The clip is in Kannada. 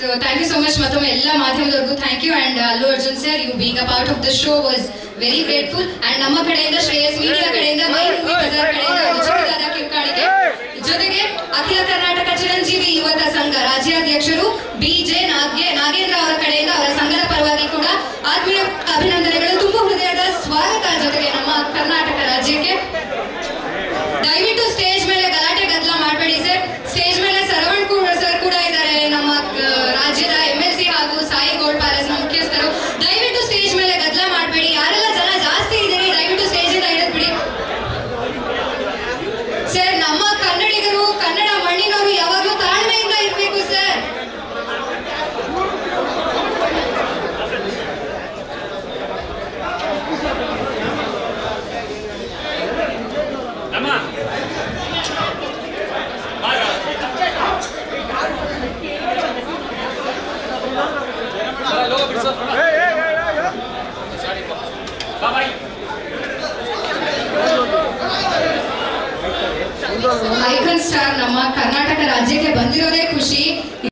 So thank you so much ಮತ್ತೊಮ್ಮೆ ಎಲ್ಲ ಮಾಧ್ಯಮದವರಿಗೂ thank you and Allu Arjun sir you being a part of the show was very grateful and ನಮ್ಮ ಕಡೆಯಿಂದ ಶ್ರೇಯಸ್ ಮೀಡಿಯಾ ಕಡೆಯಿಂದ ಮೈ ಮೂವಿ ಬಜಾರ್ ಕಡೆಯಿಂದ ಒಂದು ಚಿಕ್ಕದಾದ ಕಿರುಕಾಣಿಕೆ ಜೊತೆಗೆ ಅಖಿಲ ಕರ್ನಾಟಕ ಚಿರಂಜೀವಿ ಯುವಕ ಸಂಘ ರಾಜ್ಯಾಧ್ಯಕ್ಷರು ಬಿಜೆ ನಾಗೇಂದ್ರ ಅವರ ಕಡೆಯಿಂದ ಅವರ ಸಂಘದ ಪರವಾಗಿ ಕೂಡ ಆತ್ಮೀಯ ಅಭಿನಂದನೆಗಳು ತುಂಬ ಹೃದಯದ ಸ್ವಾಗತ ಜೊತೆಗೆ ನಮ್ಮ ಕರ್ನಾಟಕ ರಾಜ್ಯಕ್ಕೆ ದಯವಿಟ್ಟು ಸ್ಟೇಜ್ ಮೇಲೆ ಗಲಾಟೆ ಗದ್ದಲ ಮಾಡಬೇಡಿ ಸರ್ ಸ್ಟೇಜ್ ಮೇಲೆ ಸರವಣ್ ಸರ್ ಕೂಡ ಇದ್ದಾರೆ ನಮ್ಮ ರಾಜ್ಯದ MLC ಹಾಗೂ ಸಾಯಿ ಗೋಲ್ಡ್ ಪ್ಯಾಲೇಸ್ ನ ಮುಖ್ಯಸ್ಥರು ದಯವಿಟ್ಟು ಸ್ಟೇಜ್ ಮೇಲೆ ಗದ್ದಲ ಮಾಡಬೇಡಿ ಯಾರೆಲ್ಲ ಜನ ಜಾಸ್ತಿ ಇದ್ದೀರಿ ದಯವಿಟ್ಟು ಸ್ಟೇಜ್ ಇಂದ ಇಳಿದ್ಬಿಡಿ ಸರ್ ನಮ್ಮ ಕನ್ನಡಿಗರು ಕನ್ನಡ ಮಣ್ಣಿನವರು ಯಾವಾಗಲೂ ತಾಳ್ಮೆಯಿಂದ ಇರಬೇಕು ಸರ್ ಐಕನ್ ಸ್ಟಾರ್ ನಮ್ಮ ಕರ್ನಾಟಕ ರಾಜ್ಯಕ್ಕೆ ಬಂದಿರೋದೇ ಖುಷಿ